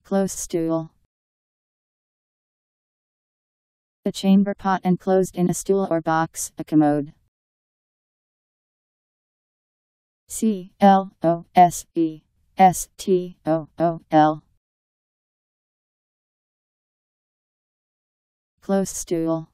Close-stool. A chamber pot enclosed in a stool or box, a commode. Closestol. Close-stool.